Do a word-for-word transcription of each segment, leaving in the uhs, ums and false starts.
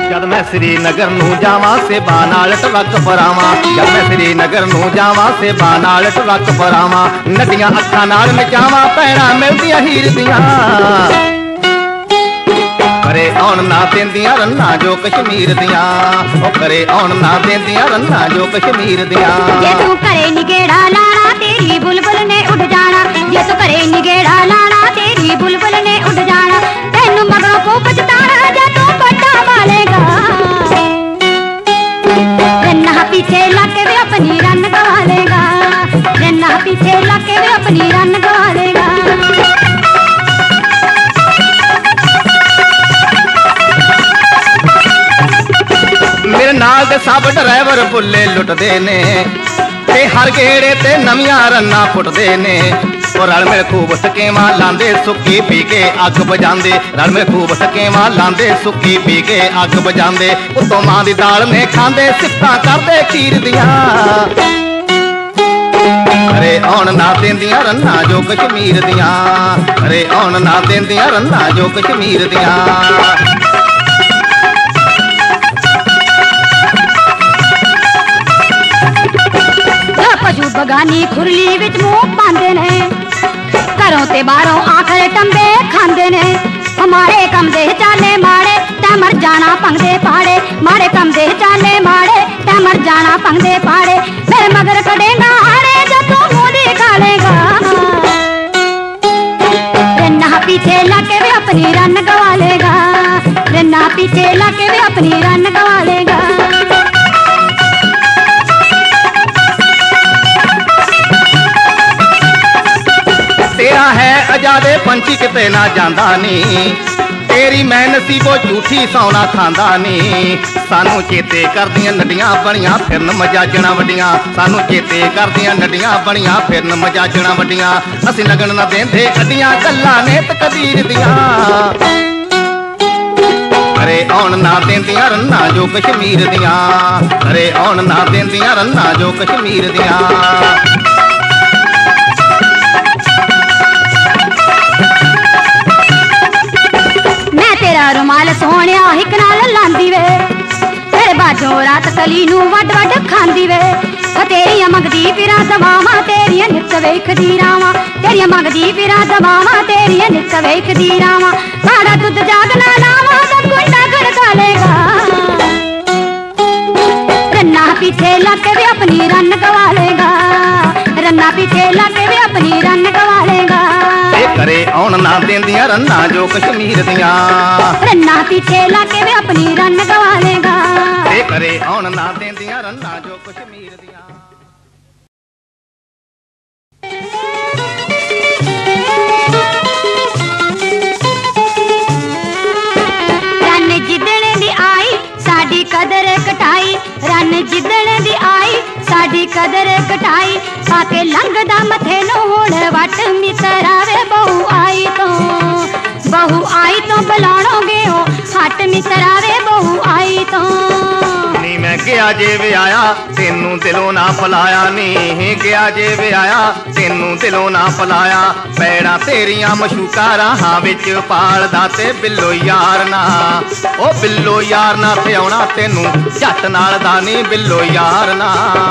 जद मैं श्रीनगर नूं जावां सेबा नाल टवक परावां, जद मैं श्रीनगर नूं जावां सेबा नाल टवक परावां, नदियां अखां नाल नचावां भैणां मिलदियां हीर दियां, करे आउण ना देंदियां रन्ना जो कश्मीर दियां, ओ करे आउण ना देंदियां रन्ना जो कश्मीर दियां। जे तू करे निगेड़ा लाना तेरी बुलबुल ने उड़ जाना, जे तू करे निगेड़ा लाना तेरी बुलबुल ने उड़ जाना, तेनू मगरों को पछताना जे तू पट्टा मालेगा, रन्ना पीछे लाके वे अपनी रन गवा लेगा, रन्ना पीछे लाके वे अपनी रन गवा लेगा। मेरे नाल दे सब ड्राइवर बुल्ले लुटदे ने, ते हर गेड़े ते नवियां रन्ना फुटदे ने, और रल मिल खूब सकेवां लांदे सुक्की पी के अग बजांदे, रल मिल खूब सकेवां लांदे सुक्की पी के अग बजांदे, उत्तों मां दी दाल ने खांदे सिफतां करदे खीर दियां, अरे आउण ना देंदियां रन्ना जो कश्मीर दियां, अरे आउण ना देंदियां रन्ना जो कश्मीर दियां। पशु बगानी खुरली विच मुंह पांदे ने, घरों ते बाहरों आखर टंबे खांदे ने, हमारे कम दे चाले माड़े ते मर जाना पंगदे पाड़े, मारे कम दे चाले माड़े ते मर जाना पंगदे पाड़े, मेरे मगर कडेगा हारे जब तू मुंह दिखा लेगा, रन्ना पीछे लाके वे अपनी रन गवा लेगा, रन्ना पीछे लाके वे अपनी रन गवा लेगा। तेरा है आजादे पंछी किते ना जांदा नी, तेरी मैं नसीबो झूठी सौना खांदा नी, सानू चेते करदियां नडियां बणियां फिरन मजाजणा वड्डियां, सानू चेते करदियां नडियां बणियां फिरन मजाजणा वड्डियां, असीं लगन ना देंदे अड्डियां गल्लां ने तकदीर दियां, अरे आउण ना देंदियां रन्ना जो कश्मीर दियां, अरे आउण ना देंदियां रन्ना जो कश्मीर दियां। तेरा रुमाल सोहणिया हिक नाल लांदी वे, तेरे बाजों रात कली नू वड वड खांदी वे, तेरियां मंगदी फिरां दवावां तेरियां नित वेखदी रावां, तेरियां मंगदी फिरां दवावां तेरियां नित वेखदी रावां, साड़ा दुध जागना लावां दा कुंडा खड़का लेगा, रन्ना पीछे लाके वे अपनी रन गवा लेगा, रन्ना पीछे लाके वे अपनी रन गवा लेगा, करे आउण ना देंदियां रन्ना जो कश्मीर दियां, रन्ना पीछे लाके वे अपनी रन गवा लेगा, करे आउण ना देंदियां रन्ना जो कश्मीर दियां। रन जिदण दी आई साडी कदर कटाई, रन जिदण दी आई साडी कदर कटाई, पाके लंघदा मथे नूं हुण वट मितरावे बहु आई तो, बहु आई तो बुलाणोगे हो हट मितरावे बहु आई तो, नी मैं गया जे वे आया तेनू दिलों ना पलाया, नी गया जे वे आया तेनू दिलों ना पलाया, पैड़ा तेरियां मशूका राहां विच पालदा ते बिल्लो यार ना, ओ बिल्लो यार ना ते आउणा तेनू झट नाल दा नी बिल्लो यार ना।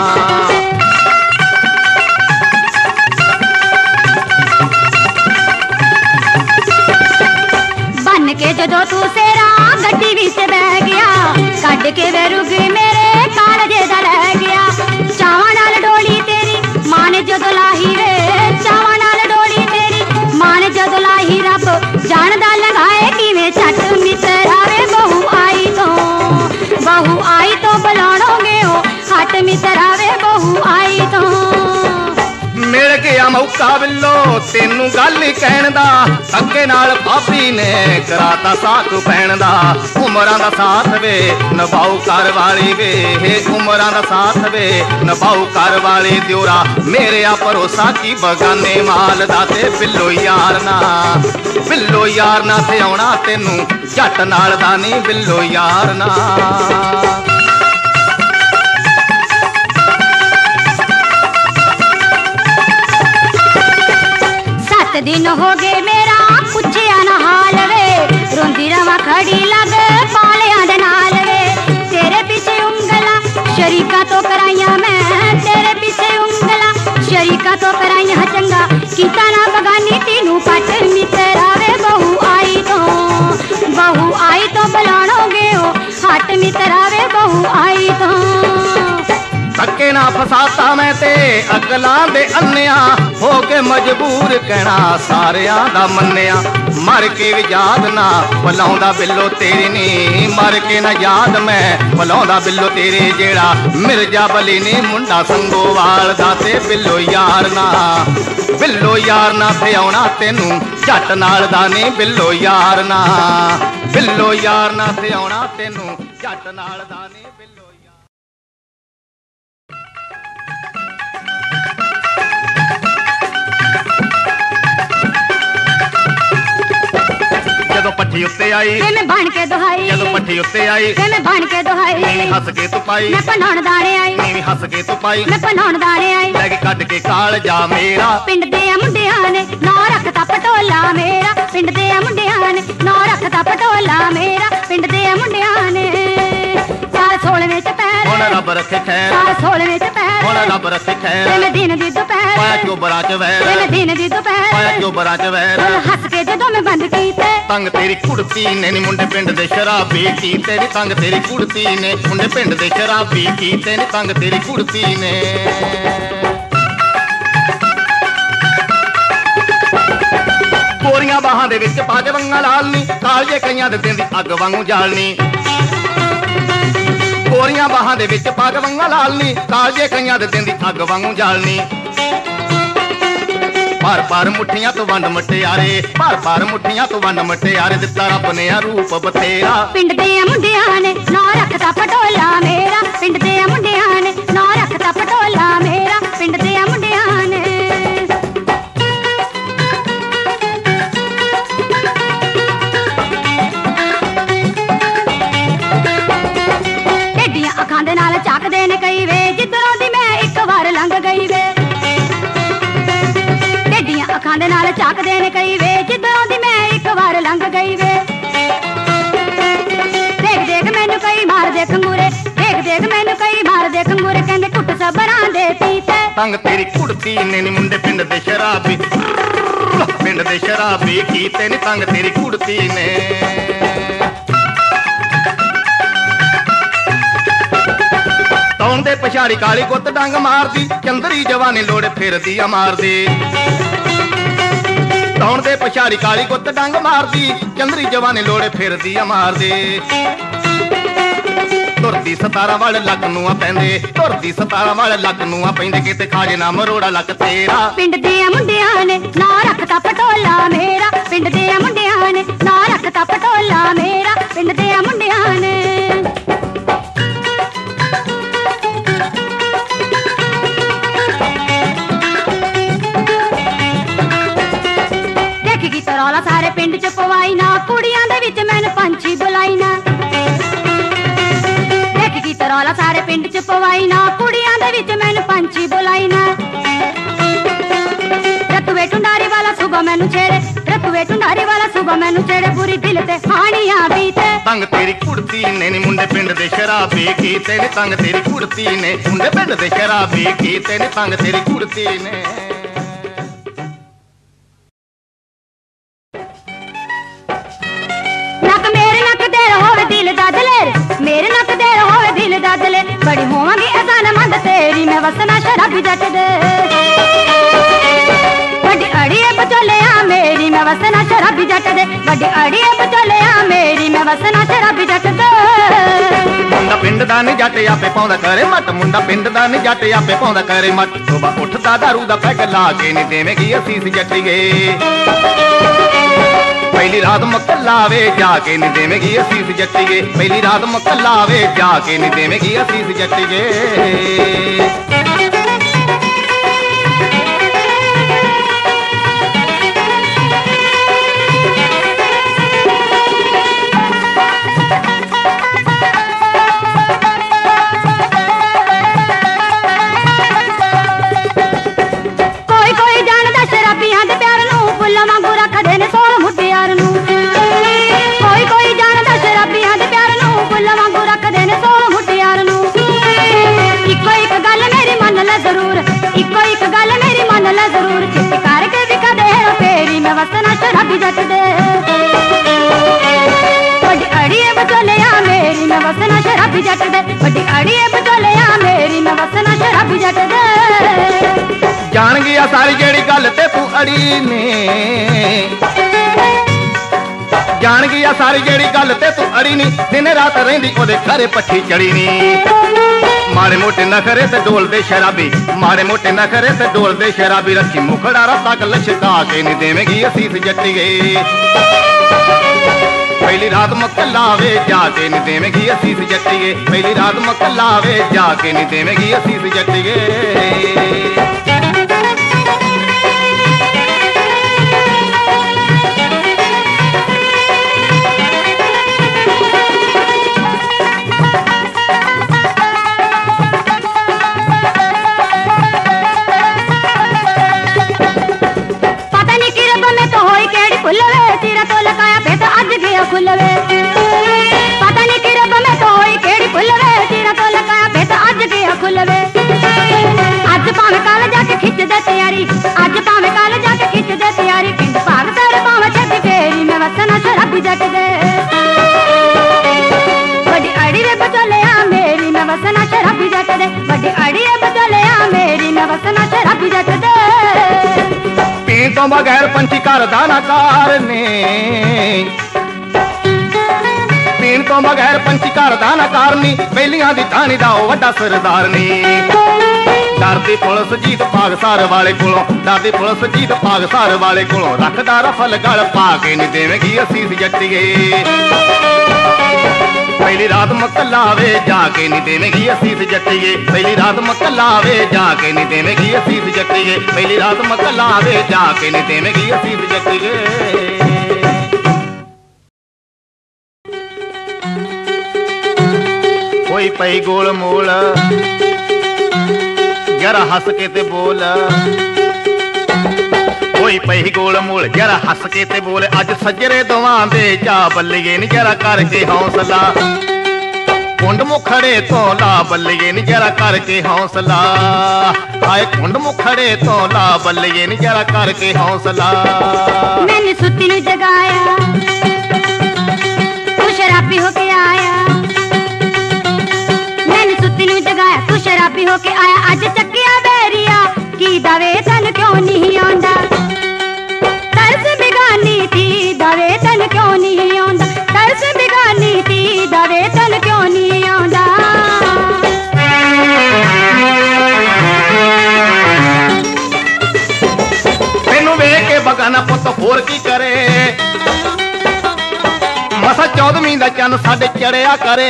बन के जदों तू सेरा गड्डी विच बह गया, कड के वे रुग मेरे कालजे दा लै गया, चावां नाल डोली तेरी मां ने जदों लाही वे, चावां नाल डोली तेरी मां ने जदों लाही, रब जानदा लगाए किवें झट मितरावे बहु आई तो, बहु आई तो बुलाणोगे हो हट मितरावे बहु आई तो, मिल गया मौका बिल्लो तेनू गल कहण दा, अगे नाल भाभी ने कराता साथ पैण दा, उमरां दा साथ वे नभाऊ घर वाली वे, उमरां दा साथ वे नभाऊ घर वाली, दियोरा मेरे आ भरोसा की बगाने माल दा, ते बिल्लो यार ना बिल्लो यार ना ते आउणा तेनू झट नाल दा नी बिल्लो यार ना। दिन हो गए मेरा पुछया ना हाल वे, रोंदी रवा खड़ी लग पालियां दे नाल वे, तो कराइया चंगा कीता ना बगानी तीनू पट मित्र आवे बहू आई तो बहू आई तो बुलाणोगे ओ हट मित्र आवे बहू आई तो धक्के ना फसाता मैं ते अकलां दे अन्निया हो के मजबूर कहना सारियां दा मन्निया मर के भी याद ना भुलाउंदा बिल्लो तेरी नी मर के ना याद मैं भुलाउंदा बिल्लो तेरी जेड़ा मिर्जा बली नी मुंडा संगोवाल दा ते बिल्लो यार ना बिल्लो यार ना थे आउणा तेनू जट नाल दा नी बिल्लो यार ना बिल्लो यार ना थे आउणा तेनू जट नाल दा नी बिल्लो ਜਦੋਂ ਪੱਠੀ ਉੱਤੇ ਆਈ ਤੇ ਮੈਂ ਬਣ ਕੇ ਦੁਹਾਈ ਜਦੋਂ ਪੱਠੀ ਉੱਤੇ ਆਈ ਤੇ ਮੈਂ ਬਣ ਕੇ ਦੁਹਾਈ ਨੀਵੀਂ ਹੱਸ ਕੇ ਤੂੰ ਪਾਈ ਮੈਂ ਪਨਾਉਣ ਦਾਣੇ ਆਈ ਨੀਵੀਂ ਹੱਸ ਕੇ ਤੂੰ ਪਾਈ ਮੈਂ ਪਨਾਉਣ ਦਾਣੇ ਆਈ ਲੈ ਕੇ ਕੱਢ ਕੇ ਕਾਲ ਜਾ ਮੇਰਾ ਪਿੰਡ ਦੇ ਆ ਮੁੰਡਿਆਂ ਨੇ ਨਾ ਰੱਖਤਾ ਪਟੋਲਾ ਮੇਰਾ ਪਿੰਡ ਦੇ ਆ ਮੁੰਡਿਆਂ ਨੇ ਨਾ ਰੱਖਤਾ ਪਟੋਲਾ ਮੇਰਾ ਪਿੰਡ ਦੇ ਆ ਮੁੰਡਿਆਂ ਨੇ ਸਾਲ ਸੋਲਵੇਂ ਚ ਪੈਰ ਹੁਣ ਰੱਬ ਰੱਖੇ ਖੈਰ ਸਾਲ ਸੋਲਵੇਂ ਚ ਪੈਰ ਹੁਣ ਰੱਬ ਰੱਖੇ ਖੈਰ ਤੇ ਮੈਂ ਦਿਨ ਦੀ ਦੁਪਹਿਰ ਪਾਇਆ ਚੋਬਰਾਂ ਚ ਵੈਰ ਤੇ ਮੈਂ ਦਿਨ ਦੀ ਦੁਪਹਿਰ ਪਾਇਆ ਚੋਬਰਾਂ ਚ ਵੈਰ ਹੁਣ ਹੱਸ ਕੇ ਜਦੋਂ ਮੈਂ ਬੰਦ ਕੀਤੇ ਤੰਗ ਤੇਰੀ ਕੁੜਤੀ ਨੇ ਨੀ ਮੁੰਡੇ ਪਿੰਡ ਦੇ ਸ਼ਰਾਬੀ ਕੀਤੇ ਨੀ ਤੰਗ ਤੇਰੀ ਕੁੜਤੀ ਨੇ ਮੁੰਡੇ ਪਿੰਡ ਦੇ ਸ਼ਰਾਬੀ ਕੀਤੇ ਨੀ ਤੰਗ ਤੇਰੀ ਕੁੜਤੀ ਨੇ ਗੋਰੀਆਂ ਬਾਹਾਂ ਦੇ ਵਿੱਚ ਪਾ ਕੇ ਵੰਗਾਂ ਲਾਲਨੀ ਕਾਲਜੇ ਕਈਆਂ ਦੇ ਦਿੰਦੀ ਅੱਗ ਵਾਂਗੂ ਜਾਲਨੀ ਗੋਰੀਆਂ ਬਾਹਾਂ ਦੇ ਵਿੱਚ ਪਾ ਕੇ ਵੰਗਾਂ ਲਾਲਨੀ ਕਾਲਜੇ ਕਈਆਂ ਦੇ ਦਿੰਦੀ ਅੱਗ ਵਾਂਗੂ ਜਾਲਨੀ ਪਰ ਪਰ ਮੁੱਠੀਆਂ ਤੋਂ ਵੰਡ ਮਟਿਆਰੇ ਪਰ ਪਰ ਮੁੱਠੀਆਂ ਤੋਂ ਵੰਡ ਮਟਿਆਰੇ ਦਿੱਤਾ ਰੱਬ ਨੇ ਆ ਰੂਪ ਬਥੇਰਾ ਪਿੰਡ ਦੇ ਆ ਮੁੰਡਿਆਂ ਨੇ ਨਾ ਰੱਖਤਾ ਪਟੋਲਾ ਮੇਰਾ ਪਿੰਡ ਦੇ ਆ ਮੁੰਡਿਆਂ ਨੇ ਨਾ ਰੱਖਤਾ ਪਟੋਲਾ ਮੇਰਾ ਪਿੰਡ ਦੇ ਆ ਮੁੰਡਿਆਂ ਨੇ ਢੇਡੀਆਂ ਅੱਖਾਂ ਦੇ ਨਾਲ ਚੱਕਦੇ ਨੇ ਕਈ ਵੇ ਜਿੱਧਰੋਂ ਦੀ ਮੈਂ ਇੱਕ ਵਾਰ ਲੰਘ ਗਈ ਵੇ ਅੱਖਾਂ ਦੇ ਨਾਲ ਚੱਕਦੇ ਨੇ ਕਈ ਵੇ ਜਿੱਧਰੋਂ ਦੀ ਮੈਂ ਇੱਕ ਵਾਰ ਲੰਘ ਗਈ ਵੇ ਦੇਖ ਦੇਖ ਮੈਨੂੰ ਕਈ ਮਾਰਦੇ ਖੰਗੂਰੇ ਦੇਖ ਦੇਖ ਮੈਨੂੰ ਕਈ ਮਾਰਦੇ ਖੰਗੂਰੇ ਕਹਿੰਦੇ ਕੁੱਟ ਸਬਰਾਂ ਦੇ ਪੀਤੇ ਤੰਗ ਤੇਰੀ ਕੁੜਤੀ ਨੇ ਨੀ ਮੁੰਡੇ ਪਿੰਡ ਦੇ ਸ਼ਰਾਬੀ ਪਿੰਡ ਦੇ ਸ਼ਰਾਬੀ ਕੀਤੇ ਨੀ ਤੰਗ ਤੇਰੀ ਕੁੜਤੀ ਨੇ ਤੌਣ ਦੇ ਪਛਾੜੀ ਕਾਲੀ ਗੁੱਤ ਡੰਗ ਮਾਰਦੀ ਚੰਦਰੀ ਜਵਾਨੀ ਲੋੜੇ ਫਿਰਦੀ ਆ ਮਾਰਦੀ ਤੌਣ ਦੇ ਪਛਾੜੀ ਕਾਲੀ ਗੁੱਤ ਡੰਗ ਮਾਰਦੀ ਚੰਦਰੀ ਜਵਾਨੀ ਲੋੜੇ ਫਿਰਦੀ ਆ ਮਾਰਦੇ ਤੁਰਦੀ ਸਤਾਰਾਂ ਵਾਲੇ ਲੱਕ ਨੂੰ ਆ ਪੈਂਦੇ ਤੁਰਦੀ ਸਤਾਰਾਂ ਵਾਲੇ ਲੱਕ ਨੂੰ ਆ ਪੈਂਦੇ ਕਿਤੇ ਖਾਜੇ ਨਾ ਮਰੋੜਾ ਲੱਕ ਤੇਰਾ ਪਿੰਡ ਦੇ ਆ ਮੁੰਡਿਆਂ ਨੇ ਨਾ ਰੱਖਤਾ ਪਟੋਲਾ ਮੇਰਾ ਪਿੰਡ ਦੇ ਆ ਮੁੰਡਿਆਂ ਨੇ ਨਾ ਰੱਖਤਾ ਪਟੋਲਾ ਮੇਰਾ ਪਿੰਡ ਦੇ ਆ ਮੁੰਡਿਆਂ ਨੇ ਰੌਲਾ ਸਾਰੇ ਪਿੰਡ ਚ ਪਵਾਈ ਨਾ ਕੁੜੀਆਂ ਦੇ ਵਿੱਚ ਮੈਨੂੰ ਪੰਛੀ ਬੁਲਾਈ ਨਾ ਦੇਖ ਕੀ ਰੌਲਾ ਸਾਰੇ ਪਿੰਡ ਚ ਪਵਾਈ ਨਾ ਕੁੜੀਆਂ ਦੇ ਵਿੱਚ ਮੈਨੂੰ ਪੰਛੀ ਬੁਲਾਈ ਨਾ ਰਤਵੇ ਟੁੰਡਾਰੀ ਵਾਲਾ ਸੁਬਾ ਮੈਨੂੰ ਛੇੜੇ ਰਤਵੇ ਟੁੰਡਾਰੀ ਵਾਲਾ ਸੁਬਾ ਮੈਨੂੰ ਛੇੜੇ ਪੂਰੀ ਦਿਲ ਤੇ ਹਾਣੀਆਂ ਬੀਤੇ ਤੰਗ ਤੇਰੀ ਕੁੜਤੀ ਨੇ ਨੀ ਮੁੰਡੇ ਪਿੰਡ ਦੇ ਸ਼ਰਾਬੀ ਕੀਤੇ ਨੇ ਤੰਗ ਤੇਰੀ ਕੁੜਤੀ ਨੇ ਮੁੰਡੇ ਪਿੰਡ ਦੇ ਸ਼ਰਾਬੀ ਕੀਤੇ ਨੇ ਤੰਗ ਤੇਰੀ ਕੁੜਤੀ ਨੇ मेरे नक दे होवे दिल दा दले बड़ी होवांगी असान मंद तेरी मैं वसना शराबी जट दे बड़ी अड़िए बचोले आ मेरी मैं वसना शराबी जट दे बड़ी अड़िए बचोले आ मेरी मैं वसना शराबी जट दे मुंडा पिंड दा नी जट आपे पाउंदा करे मट मुंडा पिंड दा नी जट आपे पाउंदा करे मट सुबह उठदा दारू दा पैग ला के नी देवेगी असीस जट्टीए पहली रात मकलावे जाके नी देवेगी असीस जट्टीए पहली रात मकलावे जाके नी देवेगी असीस जट्टीए ਇੱਕ ਇੱਕ ਗੱਲ ਗਿਆ ਸਾਰੀ ਜਿਹੜੀ ਗੱਲ ਤੇ ਤੂੰ ਅੜੀ ਨੇ ਜਾਣ ਗਿਆ ਸਾਰੀ ਜਿਹੜੀ ਗੱਲ ਤੇ ਤੂੰ ਅੜੀ ਨੀ ਦਿਨ ਰਾਤ ਰਹਿੰਦੀ ਉਹਦੇ ਘਰੇ ਪੱਠੀ ਚੜੀ ਨੀ ਮਾੜੇ ਮੋਟੇ ਨਖਰੇ ਤੇ ਡੋਲਦੇ ਸ਼ਰਾਬੀ ਮਾੜੇ ਮੋਟੇ ਨਖਰੇ ਤੇ ਡੋਲਦੇ ਸ਼ਰਾਬੀ ਰੱਖੀ ਮੁਖੜਾ ਰੱਤਾ ਕ ਲਸ਼ਕਾ ਕੇ ਨੀ ਦੇਵੇਂਗੀ ਅਸੀਸ ਜੱਟੀਏ ਪਹਿਲੀ ਰਾਤ ਮੱਕਲਾਵੇ ਜਾ ਕੇ ਨੀ ਦੇਵੇਂਗੀ ਅਸੀਸ ਜੱਟੀਏ ਪਹਿਲੀ ਰਾਤ ਮੱਕਲਾਵੇ ਜਾ ਕੇ ਨੀ ਦੇਵੇਂਗੀ ਅਸੀਸ ਜੱਟੀਏ खुलवे पता नहीं कि रब में तो होई केड़ी खुलवे तेरा तो लगाया बेट अज गया खुलवे अज भावे कल जाके खिच दे तैयारी अज भावे कल जाके खिच दे तैयारी पिंड भाग तेरे भावे छत फेरी में वसना शराबी जट दे बड़ी अड़ी रे बचलिया मेरी में वसना शराबी जट दे बड़ी अड़ी रे बचलिया मेरी में वसना शराबी जट दे पीण तो बगैर पंछी करदा ना कार ने पीण तो बगैर पंछी करदा ना कारनी बेलियां दी टाणी दा ओ वड्डा सरदार नी डरदी पुलिस जीत पागसार वाले कोलों डरदी पुलिस जीत पागसार वाले कोलों रखदा रफल गल पा के नी देवेंगी असीस जट्टीए पहली रात मकलावे जाके नी देवेंगी असीस जट्टीए पहली रात मकलावे जाके नी देवेंगी असीस जट्टीए पहली रात मकलावे जाके नी देवेंगी असीस जट्टीए कोई पई गोल मोल जरा हस के ते बोल कोई पई गोल मोल जरा हस के ते बोल अज सजरे दोवां दे जा बल्लिए नी जरा करके हौसला कुंड मुखड़े तो ला बल्लिए नी जरा करके हौसला आए कुंड मुखड़े तो ला बल्लिए नी जरा करके हौसला मैंने सुत्ती नु जगाया तू शराबी होके आया तेनू जगाया तू शराबी होके आया अज चक्किया बैरिया की दवे तन क्यों नहीं आंदा तरस बिगानी थी दवे तन क्यों नहीं आंदा तरस बिगानी थी दवे तन क्यों नहीं आंदा तेनू वेख के बगाना पुत होर की करे मसा चौदहवीं दा चंद साडे चढ़िया करे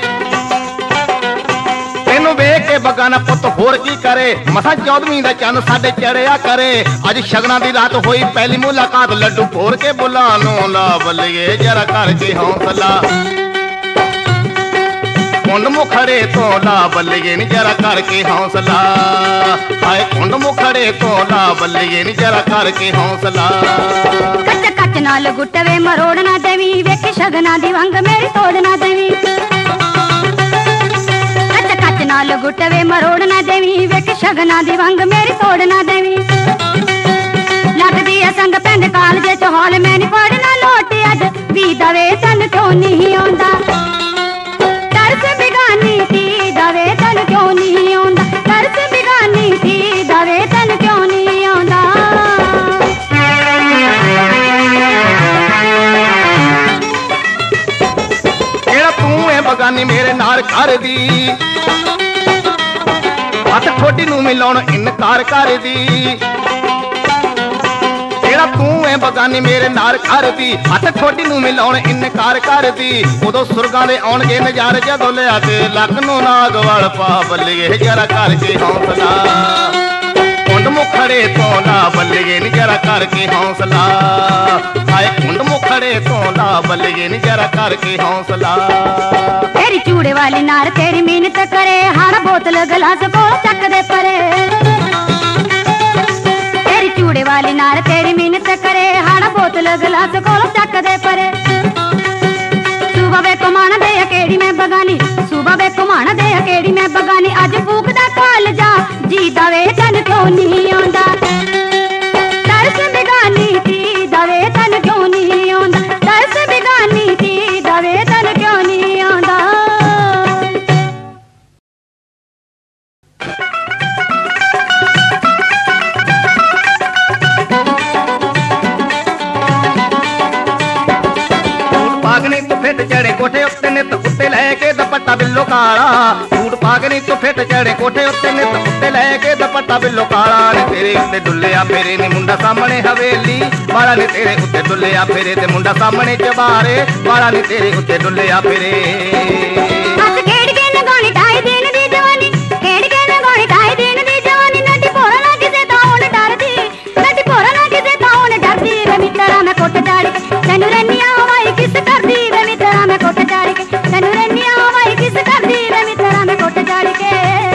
तेनू वेख के बगाना पुत होर की करे मसा चौदहवीं दा चंद साडे चढ़िया करे अज शगना दी रात होई पहली मुलाकात लड्डू फोड़ के बुलानो ला बल्लिए जरा करके हौसला कुंड मुखड़े तो ला बल्लिए नी जरा करके हौसला हाय कुंड मुखड़े तो ला बल्लिए नी जरा करके हौसला कच कच नाल गुटवे मरोड़ना देवी वेख शगना दी वंग मेरी तोड़ना देवी नाल गुटवे मरोड़ना देवी वेख शगना दी वंग मेरी तोड़ना देवी लगदी है संग पिंड कालजे च हॉल मैं नी पढ़ना लोटी अज भी दवे तन क्यों नहीं आंदा तरस बिगानी थी दवे तन क्यों नहीं आंदा तरस बिगानी थी दवे तन क्यों नहीं आंदा जेड़ा तू है बगानी मेरे नाल कर दी हथ ठोडी नू मिलाउण इनकार कर दी जेड़ा तू है बगानी मेरे नाल कर दी हथ ठोडी नू मिलाउण इनकार कर दी उदों सुरगां दे आउणगे नज़ारे जदों लिया के लक नू नाग वल पा बल्लिए जरा करके हौसला कुंड मुखड़े तो ला बल्लिए नी जरा करके हौसला हाय कुंड मुखड़े तो ला बल्लिए नी जरा करके हौसला तेरी चूड़े वाली नार तेरी मिन्नत करे हाड़ बोतल गिलास को चक दे परे तेरी चूड़े वाली नार तेरी मिन्नत करे हाड़ बोतल गिलास को चक दे परे सुबह वे कुमाना दे अकेड़ी में बगानी सुबह वे कुमाना दे अकेड़ी में बगानी अज फूकदा काल जा जी दवे तन क्यों नहीं आंदा तरस बिगानी थी दवे तन क्यों नहीं आंदा तरस बिगानी थी दवे तन क्यों नहीं आंदा ਪਾਗਣੀ ਤੂੰ ਫਿੱਟ ਚੜੇ ਕੋਠੇ ਉੱਤੇ ਨਿੱਤ ਉੱਤੇ ਲੈ ਕੇ ਦੁਪੱਟਾ ਬਿੱਲੋ ਕਾਲਾ ਸੂਟ ਪਾਗਣੀ ਤੂੰ ਫਿੱਟ ਚੜੇ ਕੋਠੇ ਉੱਤੇ ਨਿੱਤ ਉੱਤੇ ਲੈ ਕੇ ਦੁਪੱਟਾ ਬਿੱਲੋ ਕਾਲਾ ਨੀ ਤੇਰੇ ਉੱਤੇ ਡੁੱਲਿਆ ਫੇਰੇ ਨੀ ਮੁੰਡਾ ਸਾਹਮਣੇ ਹਵੇਲੀ ਵਾਲਾ ਨੀ ਤੇਰੇ ਉੱਤੇ ਡੁੱਲਿਆ ਫੇਰੇ ਤੇ ਮੁੰਡਾ ਸਾਹਮਣੇ ਚਬਾਰੇ ਵਾਲਾ ਨੀ ਤੇਰੇ ਉੱਤੇ ਡੁੱਲਿਆ ਫੇਰੇ ਹੱਸ ਖੇਡ ਕੇ ਲਗਾਉਣੀ ਢਾਈ ਦਿਨ ਦੀ ਜਵਾਨੀ ਖੇਡ ਕੇ ਲਗਾਉਣੀ ਢਾਈ ਦਿਨ ਦੀ ਜਵਾਨੀ ਨੱਡੀ ਭੋਰਾ ਨਾ ਕਿਸੇ ਤਾਂ ਹੁਣ ਡਰਦੀ ਨੱਡੀ ਭੋਰਾ ਨਾ ਕਿਸੇ ਤਾਂ ਹੁਣ ਡਰਦੀ ਵੇ ਮਿੱਤਰਾ ਮੈਂ ਕੋਟ ਚੜ ਕੇ ਤੈਨੂੰ ਰੰਨੀਆਂ ਹਵਾਈ ਕਿਸ ਕਰਦੀ ਵੇ ਮਿੱਤਰਾ ਮੈਂ ਕੋਟ ਚੜ ਕੇ ਤੈਨੂੰ ਰੰਨੀਆਂ ਹਵਾਈ ਕਿਸ ਕਰਦੀ ਵੇ ਮਿੱਤਰਾ ਮੈਂ ਕੋਟ ਚੜ ਕੇ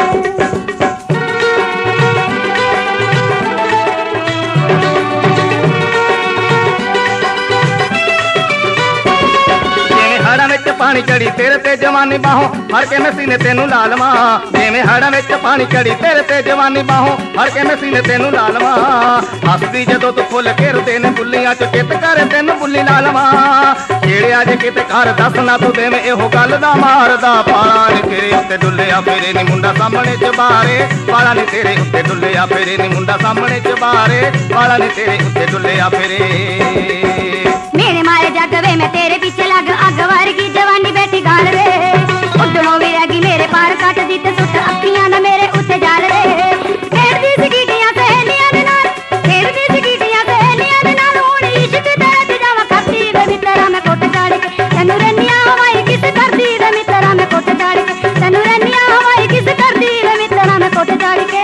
ਹੜਾਂ ਵਿੱਚ ਪਾਣੀ ਚੜੀ ਤੇਰੇ ਤੇ ਜਵਾਨੀ ਬਾਹੋਂ ਫੜ ਕੇ ਮੈਂ ਸੀਨੇ ਤੈਨੂੰ ਲਾ ਲਵਾਂ ਜਿਵੇਂ ਹੜਾਂ ਵਿੱਚ ਪਾਣੀ ਚੜੀ ਤੇਰੇ ਤੇ ਜਵਾਨੀ ਬਾਹੋਂ ਫੜ ਕੇ ਮੈਂ ਸੀਨੇ ਤੈਨੂੰ ਲਾ ਲਵਾਂ ਹੱਸਦੀ ਜਦੋਂ ਤੂੰ ਫੁੱਲ ਘੇਰਦੇ ਨੇ ਬੁੱਲੀਆਂ ਚ ਚਿੱਤ ਕਰ ਤੈਨੂੰ ਬੁੱਲੀ ਲਾ ਲਵਾਂ ਛੇੜਿਆ ਜੇ ਕਿਤੇ ਘਰ ਦੱਸ ਨਾ ਤੂੰ ਦੇਵੇਂ ਇਹੋ ਗੱਲ ਦਾ ਮਾਰਦਾ ਪਾਲਾ ਨੀ ਤੇਰੇ ਉੱਤੇ ਡੁੱਲਿਆ ਫੇਰੇ ਨੀ ਮੁੰਡਾ ਸਾਹਮਣੇ ਚਬਾਰੇ ਪਾਲਾ ਨੀ ਤੇਰੇ ਉੱਤੇ ਡੁੱਲਿਆ ਫੇਰੇ ਨੀ ਮੁੰਡਾ ਸਾਹਮਣੇ ਚਬਾਰੇ ਪਾਲਾ ਨੀ ਤੇਰੇ ਉੱਤੇ ਡੁੱਲਿਆ ਫੇਰੇ ਮੇਰੇ ਮਾਰੇ ਜੱਗ ਵੇ ਮੈਂ ਤੇਰੇ ਪਿੱਛੇ ਲੱਗ ਅੱਗ ਵਰਗੀ ਜਵਾਨੀ ਬੈਠੀ ਗਾਲ ਵੇ ਉੱਡਣੋਂ ਵੀ ਰਹਿ ਗਈ ਮੇਰੇ ਪਾਰ ਕੱਟਦੀ ਤੇ ਸੁੱਟ ਅੱਖੀਆਂ ਨਾ ਮੇਰੇ ਉੱਤੇ ਜਲ ਵੇ ਖੇਡਦੀ ਸੀ ਗੀਟੀਆਂ ਸਹੇਲੀਆਂ ਦੇ ਨਾਲ ਖੇਡਦੀ ਸੀ ਗੀਟੀਆਂ ਸਹੇਲੀਆਂ ਦੇ ਨਾਲ ਹੁਣ ਇਸ਼ਕ ਤੇਰੇ ਤੇ ਜਾਵਾ ਕਰਦੀ ਵੇ ਮਿੱਤਰਾ ਮੈਂ ਕੋਟ ਚੜ ਕੇ ਤੈਨੂੰ ਰੰਨੀਆਂ ਹਵਾਈ ਕਿਸ ਕਰਦੀ ਵੇ ਮਿੱਤਰਾ ਮੈਂ ਕੋਟ ਚੜ ਕੇ ਤੈਨੂੰ ਰੰਨੀਆਂ ਹਵਾਈ ਕਿਸ ਕਰਦੀ ਵੇ ਮਿੱਤਰਾ ਮੈਂ ਕੋਟ ਚੜ ਕੇ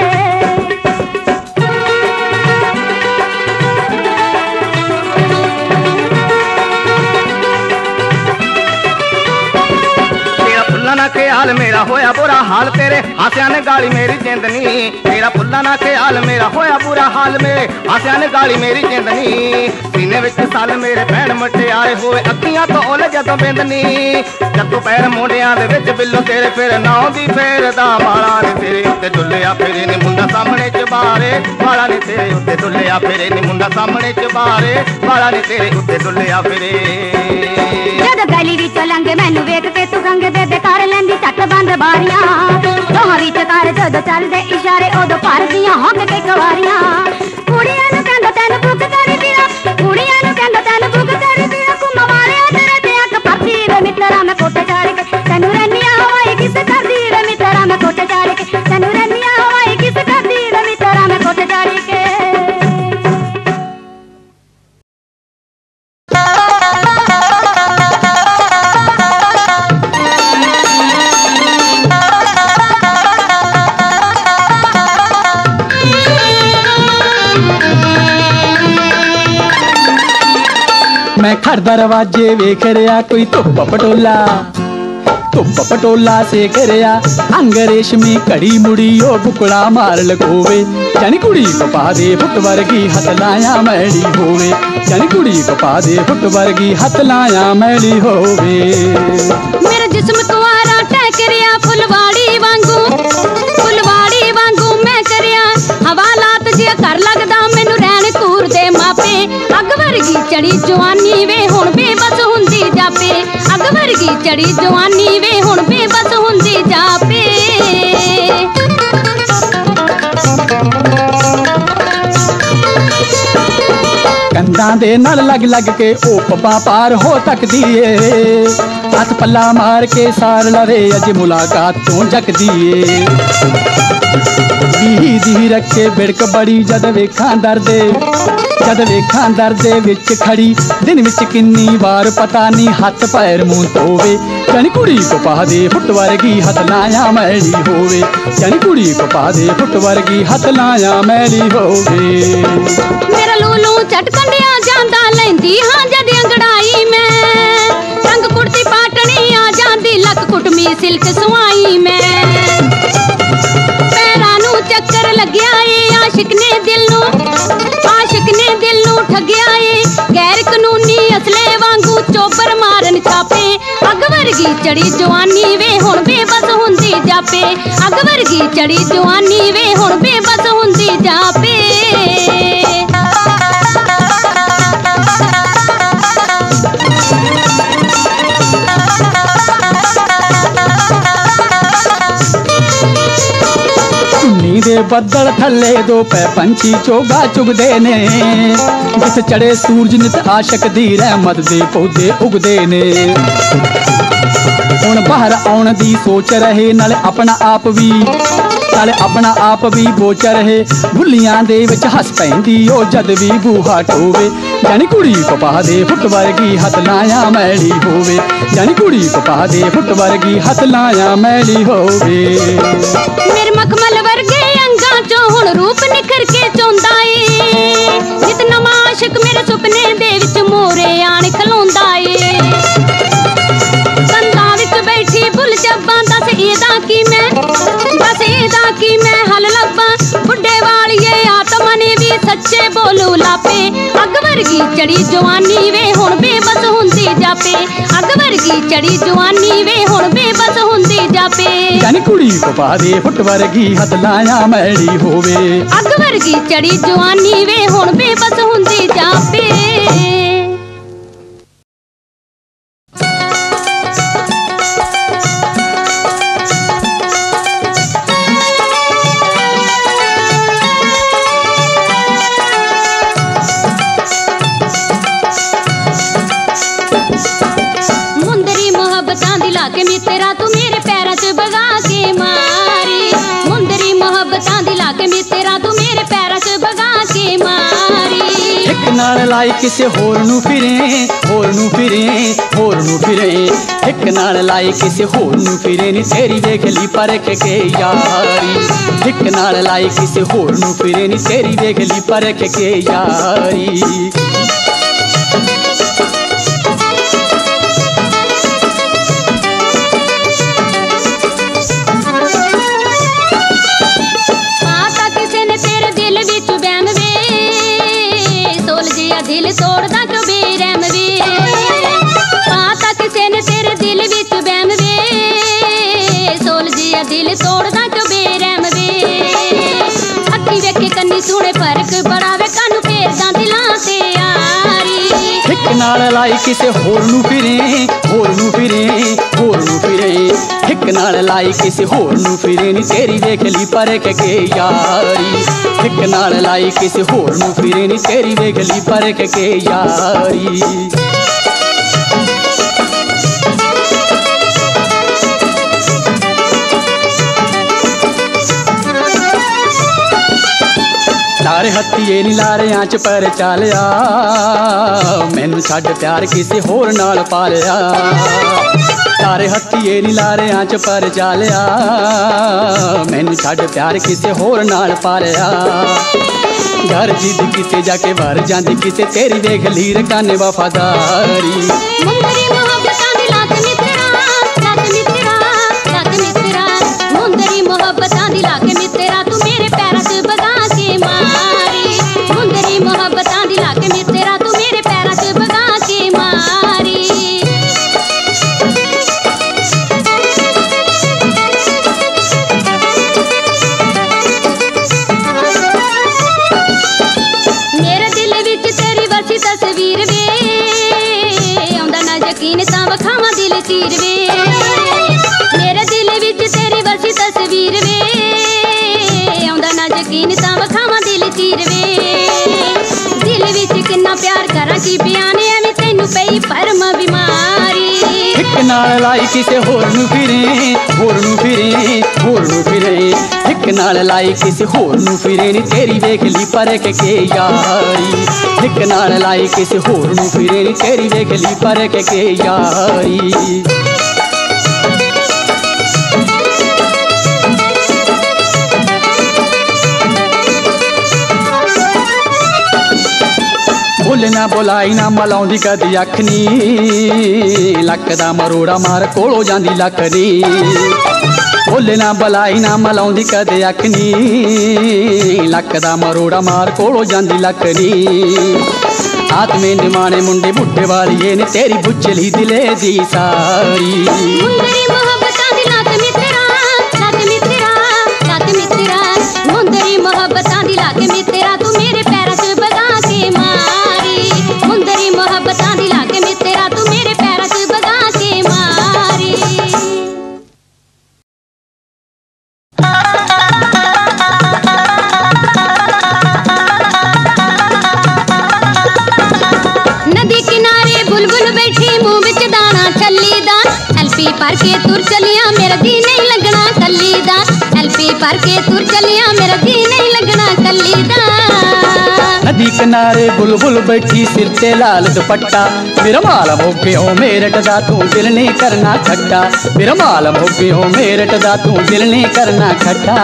ਨਾ ਖਿਆਲ ਮੇਰਾ ਹੋਇਆ ਬੁਰਾ ਹਾਲ ਤੇਰੇ ਹਾਸਿਆਂ ਨੇ ਗਾਲੀ ਮੇਰੀ ਜਿੰਦਨੀ ਤੇਰਾ ਫੁੱਲਾਂ ਨਾ ਖਿਆਲ ਮੇਰਾ ਹੋਇਆ ਬੁਰਾ ਹਾਲ ਮੇਰੇ ਹਾਸਿਆਂ ਨੇ ਗਾਲੀ ਮੇਰੀ ਜਿੰਦਨੀ ਸੀਨੇ ਵਿੱਚ ਸੱਲ ਮੇਰੇ ਭੈਣ ਮਟਿਆਰੇ ਹੋਏ ਅੱਖੀਆਂ ਤੋਂ ਉਲ ਜਦੋਂ ਬਿੰਦਨੀ ਜੱਤੋਂ ਪੈਰ ਮੁੰਡਿਆਂ ਦੇ ਵਿੱਚ ਬਿੱਲੋ ਤੇਰੇ ਫਿਰ ਨਾਉ ਦੀ ਫੇਰਦਾ ਮਾਲਾ ਨੇ ਤੇਰੇ ਉੱਤੇ ਡੁੱਲਿਆ ਫੇਰੇ ਨੀ ਮੁੰਡਾ ਸਾਹਮਣੇ ਚਬਾਰੇ ਵਾਲਾ ਨੇ ਤੇਰੇ ਉੱਤੇ ਡੁੱਲਿਆ ਫੇਰੇ ਨੀ ਮੁੰਡਾ ਸਾਹਮਣੇ ਚਬਾਰੇ ਵਾਲਾ ਨੇ ਤੇਰੇ ਉੱਤੇ ਡੁੱਲਿਆ ਫੇਰੇ ਜਦੋਂ ਗਲੀ ਵਿੱਚੋਂ ਲੰਘੇ ਮੈਨੂੰ ਵੇਖ ਕੇ ਤੂੰ ਗੰਗੇ ਬੇਬੇ ਕਰ ਲੈਂਦੀ ਝੱਟ ਬੰਦ ਬਾਰੀਆਂ ਦੋਹਾਂ ਵਿੱਚ ਕਰ ਜਦੋਂ ਚੱਲਦੇ ਇਸ਼ਾਰੇ ਉਦੋਂ ਭਰਦੀਆਂ ਹੱਕ ਕੇ ਕਵਾਰੀਆਂ ਕੁੜੀਆਂ ਨੂੰ ਕਹਿੰਦਾ ਤੈਨੂੰ ਬੁੱਕ ਕਰੀ ਵੀਰਾ ਕੁੜੀਆਂ ਨੂੰ ਕਹਿੰਦਾ ਤੈਨੂੰ ਬੁੱਕ ਕਰੀ ਵੀਰਾ ਘੁੰਮ ਵਾਲਿਆ ਤੇਰੇ ਤੇ ਅੱਖ ਪਰਦੀ ਵੇ ਮਿੱਤਰਾ ਮੈਂ ਕੋਟ ਚੜ ਕੇ ਤੈਨੂੰ ਰੰਨੀਆਂ ਹਵਾਈ ਕਿਸ ਕਰਦੀ ਵੇ ਮਿੱਤਰਾ ਮੈਂ ਕੋਟ ਚੜ ਕੇ ਤੈਨੂੰ ਰੰਨੀਆਂ ਹਵਾਈ ਕਿਸ ਕਰਦੀ ਵੇ ਮਿੱਤਰਾ ਮੈਂ ਕੋਟ ਚੜ ਕੇ मैं खड़ दरवाजे वेख रिया कोई धुप पटोला धुप पटोला सेक रिया अंग रेशमी घड़ी मुड़ी ओ बुकड़ा मार लगोवे जानी कुड़ी पपा दे फुट वर्गी हथ लाया मैली होवे जानी कुड़ी पपा दे फुट वर्गी हथ लाया मैली होवे मेरा जिस्म कुआरा टहक रिया फुलवाड़ी वांगू फुलवाड़ी वांगू मैं करिया हवालात जे कर लगदा मैनू रहन कूर दे मापे अग वर्गी चढ़ी जवानी वे हुण बेबस हुंदी जापे अग वर्गी चढ़ी जवानी वे हुण बेबस हुंदी जापे कंधा दे नाल लग लग के ओ पपा पार हो तकदी ए हथ पल्ला मार के सार लवे अज मुलाकात तो जकदी ए दी दी रखे बिड़क बड़ी जद वेखां दर्दे जद वेखां दर्दे विच खड़ी दिन विच किन्नी वार पता नहीं हथ पैर मुंह धोवे जनी कुड़ी पपा दे फुट वर्गी हथ लाया मैली होवे जनी कुड़ी पपा दे फुट वर्गी हथ लाया मैली होवे मेरा लूलू चटकंडिया जांदा लैंदी हां जद अंगड़ाई मैं रंग कुर्ती पाटनी आ जांदी लक कुटमी सिल्क सुआई मैं पैरां नू चक्कर लग्या ए आशिक ने दिल नू आशिक ने दिल नू ठग्या ए गैर कानूनी असले वांगू चोबर मारन छापे अग वर्गी चढ़ी जवानी वे हुण बेबस हुंदी जापे अग वर्गी चढ़ी जवानी वे हुण बेबस हुंदी जापे ਦੇ ਬੱਦਲ ਥੱਲੇ ਦੋ ਪੈ ਪੰਛੀ ਚੋਗਾ ਚੁਗਦੇ ਨੇ ਜਿੱਥੇ ਚੜੇ ਸੂਰਜ ਨਿਤ ਆਸ਼ਕ ਦੀ ਰਹਿਮਤ ਦੇ ਪੌਦੇ ਉਗਦੇ ਨੇ ਹੁਣ ਬਾਹਰ ਆਉਣ ਦੀ ਸੋਚ ਰਹੇ ਨਾਲੇ ਆਪਣਾ ਆਪ ਵੀ ਨਾਲੇ ਆਪਣਾ ਆਪ ਵੀ ਬੋਚ ਰਹੇ ਭੁੱਲੀਆਂ ਦੇ ਵਿੱਚ ਹੱਸ ਪੈਂਦੀ ਉਹ ਜਦ ਵੀ ਬੂਹਾ ਟੋਵੇ ਜਾਨੀ ਕੁੜੀ ਕਪਾਹ ਦੇ ਫੁੱਟ ਵਰਗੀ ਹੱਥ ਲਾਇਆ ਮੈਲੀ ਹੋਵੇ ਜਾਨੀ ਕੁੜੀ ਕਪਾਹ ਦੇ ਫੁੱਟ ਵਰਗੀ ਹੱਥ ਲਾਇਆ ਮੈਲੀ ਹੋਵੇ ਮੇਰੇ ਮਖਮਲ ਵਰਗੇ ਅੰਗਾਂ ਚੋਂ ਹੁਣ ਰੂਪ ਨਿਖਰ ਕੇ ਚੋਂਦਾ ਏ ਨਿਤ ਨਵਾਂ ਆਸ਼ਿਕ ਮੇਰੇ ਸੁਪਨੇ ਦੇ ਵਿੱਚ ਮੋਰੇ ਆਣ ਖਲੋਂਦਾ ਏ ਕੰਧਾਂ ਵਿੱਚ ਬੈਠੀ ਭੁੱਲ ਜੱਬਾਂ ਦੱਸ ਇਹਦਾ ਕੀ ਮੈਂ ਦੱਸ ਇਹਦਾ ਕੀ ਮੈਂ ਹੱਲ ਲੱਭਾਂ ਬੁੱਢੇ ਵਾਲੀਏ ਆਤਮਾ ਨੇ ਵੀ ਸੱਚੇ ਬੋਲੂ ਲਾਪੇ ਅੱਗ ਵਰਗੀ ਚੜੀ ਜਵਾਨੀ ਵੇ ਹੁਣ ਬੇਬਸ ਹੁੰਦੀ ਜਾਪੇ ਅੱਗ ਵਰਗੀ ਚੜੀ ਜਵਾਨੀ ਵੇ ਹੁਣ ਬੇਬਸ ਹੁੰਦੀ ਜਾਪੇ ਜਾਨੀ ਕੁੜੀ ਕਪਾਹ ਦੇ ਫੁੱਟ ਵਰਗੀ ਹੱਥ ਲਾਇਆ ਮੈਲੀ ਹੋਵੇ ਅੱਗ ਵਰਗੀ ਚੜੀ ਜਵਾਨੀ ਵੇ ਹੁਣ ਬੇਬਸ ਹੁੰਦੀ ਜਾਪੇ ਮਿੱਤਰਾ ਤੂੰ ਮੇਰੇ ਪੈਰਾਂ 'ਚ ਬਗਾ ਕੇ ਮਾਰੀ ਮੁੰਦਰੀ ਮੁਹੱਬਤਾਂ ਦੀ ਲਾ ਕੇ ਮਿੱਤਰਾ ਤੂੰ ਮੇਰੇ ਪੈਰਾਂ 'ਚ ਬਗਾ ਕੇ ਮਾਰੀ ਇੱਕ ਨਾਲ ਲਾਈ ਕਿਸੇ ਹੋਰ ਨੂੰ ਫਿਰੇ ਹੋਰ ਨੂੰ ਫਿਰੇ ਹੋਰ ਨੂੰ ਫਿਰੇ ਇੱਕ ਨਾਲ ਲਾਈ ਕਿਸੇ ਹੋਰ ਨੂੰ ਫਿਰੇ ਨੀ ਤੇਰੀ ਵੇਖ ਲਈ ਪਰਖ ਕੇ ਯਾਰੀ ਇੱਕ ਨਾਲ ਲਾਈ ਕਿਸੇ ਹੋਰ ਨੂੰ ਫਿਰੇ ਨੀ ਤੇਰੀ ਵੇਖ ਲਈ ਪਰਖ ਕੇ ਯਾਰੀ ਦਿਲ ਤੋੜਦਾ ਕਿਉਂ ਬੇਰਹਿਮ ਵੇ ਪਾਤਾ ਕਿਸੇ ਨੇ ਤੇਰੇ ਦਿਲ ਵਿੱਚ ਬਹਿਮ ਵੇ ਸੋਲ ਜਿਹਾ ਦਿਲ ਤੋੜਦਾ ਕਿਉਂ ਬੇਰਹਿਮ ਵੇ ਅੱਖੀ ਵੇਖੇ ਕੰਨੀ ਸੁਣੇ ਫਰਕ ਬੜਾ ਵੇ ਕੰਨ ਫੇਰਦਾ ਦਿਲਾਂ ਤੇ ਯਾਰੀ ਇੱਕ ਨਾਲ ਲਾਈ ਕਿਸੇ ਹੋਰ ਨੂੰ ਫਿਰੇ ਹੋਰ ਨੂੰ ਫਿਰੇ ਹੋਰ ਨੂੰ ਫਿਰੇ ਇੱਕ ਨਾਲ ਲਾਈ ਕਿਸੇ ਹੋਰ ਨੂੰ ਫਿਰੇ ਨੀ ਤੇਰੀ ਵੇਖ ਲਈ ਪਰਖ ਕੇ ਯਾਰੀ ਇੱਕ ਨਾਲ ਲਾਈ ਕਿਸੇ ਹੋਰ ਨੂੰ ਫਿਰੇ ਨੀ ਤੇਰੀ ਵੇਖ ਲਈ ਪਰਖ ਕੇ ਯਾਰੀ ਲਾਰੇ ਹੱਥੀਏ ਨੀ ਲਾਰਿਆਂ ਚ ਪਰ ਚਾਲਿਆ ਮੈਨੂੰ ਛੱਡ ਪਿਆਰ ਕਿਸੇ ਹੋਰ ਨਾਲ ਪਾਲਿਆ ਤਾਰੇ ਹੱਥੀਏ ਨੀ ਲਾਰਿਆਂ ਚ ਪਰ ਚਾਲਿਆ ਮੈਨੂੰ ਛੱਡ ਪਿਆਰ ਕਿਸੇ ਹੋਰ ਨਾਲ ਪਾਲਿਆ ਘਰ ਜਿੱਦ ਕਿਤੇ ਜਾ ਕੇ ਬਾਹਰ ਜਾਂਦੀ ਕਿਤੇ ਤੇਰੀ ਵੇਖ ਲਈ ਰਕਾਨੇ ਵਫਾਦਾਰੀ ਮੁੰਦਰੀ ਮੁਹੱਬਤਾਂ ਦੀ ਲੱਤ ਮਿੱਤਰਾ ਲੱਤ ਮਿੱਤਰਾ ਲੱਤ ਮਿੱਤਰਾ ਮੁੰਦਰੀ ਮੁਹੱਬਤਾਂ ਦੀ ਲੱਤ ਮਿੱਤਰਾ ਤੂੰ ਮੇਰੇ ਪੈਰਾਂ 'ਚ ਬਗਾ ਕੇ ਮਾਰੀ ਮੁੰਦਰੀ ਮੁਹੱਬਤਾਂ ਦੀ ਲੱਤ ਮਿੱਤਰਾ ਤੂੰ ਮੇਰੇ ਪੈਰਾਂ 'ਚ ਬਗਾ ਕੇ ਮਾਰੀ ਤਸਵੀਰ ਵੇ ਆਉਂਦਾ ਨਾ ਯਕੀਨ ਤਾਂ ਵਖਾਵਾਂ ਦਿਲ ਚੀਰ ਵੇ ਮੇਰੇ ਦਿਲ ਵਿੱਚ ਤੇਰੀ ਵਸੀ ਤਸਵੀਰ ਵੇ ਆਉਂਦਾ ਨਾ ਯਕੀਨ ਤਾਂ ਵਖਾਵਾਂ ਦਿਲ ਚੀਰ ਵੇ ਦਿਲ ਵਿੱਚ ਕਿੰਨਾ ਪਿਆਰ ਕਰਾਂ ਕੀ ਬਿਆਨ ਐਵੇਂ ਤੈਨੂੰ ਪਈ ਪਰਮ ਬਿਮਾਰੀ ਇੱਕ ਨਾਲ ਲਾਈ ਕਿਸੇ ਹੋਰ ਨੂੰ ਫਿਰੇ ਹੋਰ ਨੂੰ ਫਿਰੇ ਹੋਰ ਨੂੰ ਫਿਰੇ ਇੱਕ ਨਾਲ ਲਾਈ ਕਿਸੇ ਹੋਰ ਨੂੰ ਫਿਰੇ ਨੀ ਤੇਰੀ ਵੇਖ ਲਈ ਪਰਖ ਕੇ ਯਾਰੀ ਇੱਕ ਨਾਲ ਲਾਈ ਕਿਸੇ ਹੋਰ ਨੂੰ ਫਿਰੇ ਨੀ ਤੇਰੀ ਵੇਖ ਲਈ ਪਰਖ ਕੇ ਯਾਰੀ ਭੁੱਲ ਨਾ ਬੁਲਾਈ ਨਾ ਮਲਾਉਂਦੀ ਕਦੀ ਅੱਖ ਨੀ ਲੱਕ ਦਾ ਮਰੋੜਾ ਮਾਰ ਕੋਲੋਂ ਜਾਂਦੀ ਲੱਖ ਨੀ ਭੁੱਲ ਨਾ ਬੁਲਾਈ ਨਾ ਮਲਾਉਂਦੀ ਕਦੇ ਅੱਖ ਨੀ ਲੱਕ ਦਾ ਮਰੋੜਾ ਮਾਰ ਕੋਲੋਂ ਜਾਂਦੀ ਲੱਖ ਨੀ ਆਤਮੇ ਨਿਮਾਣੇ ਮੁੰਡੇ ਬੁੱਢੇ ਵਾਲੀਏ ਨੇ ਤੇਰੀ ਬੁੱਝਲੀ ਦਿਲੇ ਦੀ ਸਾਰੀ ਮੁੰਦਰੀ ਮੁਹੱਬਤਾਂ ਦੀ ਲੱਤ ਮਿੱਤਰਾ ਲੱਤ ਮਿੱਤਰਾ ਲੱਤ ਮਿੱਤਰਾ ਮੁੰਦਰੀ ਮੁਹੱਬਤਾਂ ਦੀ ਲੱਤ ਮਿੱਤਰਾ ਤੂੰ ਮੇਰੇ ਪੈਰਾਂ 'ਚ ਬਗਾ ਕੇ ਮਾਰੀ ਮੁੰਦਰੀ ਮੁਹੱਬਤਾਂ ਦੀ ਲੱਤ ਮਿੱਤਰਾ ਤੂੰ ਮੇਰੇ ਪੈਰਾਂ 'ਚ ਬਗਾ ਕੇ ਮਾਰੀ ਵਿੱਚ ਦਾਣਾ ਛੱਲੀ ਦਾ ਐਲਪੀ ਭਰ ਕੇ ਤੁਰ ਚਲੀਆਂ ਮੇਰਾ ਜੀ ਨਹੀਂ ਲੱਗਣਾ ਕੱਲੀ ਦਾ ਐਲਪੀ ਭਰ ਕੇ ਤੁਰ ਚਲੀਆਂ ਮੇਰਾ ਜੀ ਨਹੀਂ ਲੱਗਣਾ ਕੱਲੀ ਦਾ नदी किनारे बुलबुल बैठी सिर ते लाल दुपट्टा मेरा माल मोगियो मेरठ दा तू दिल नहीं करना खट्टा मेरा माल मोगियो मेरठ दा तू दिल नहीं करना खट्टा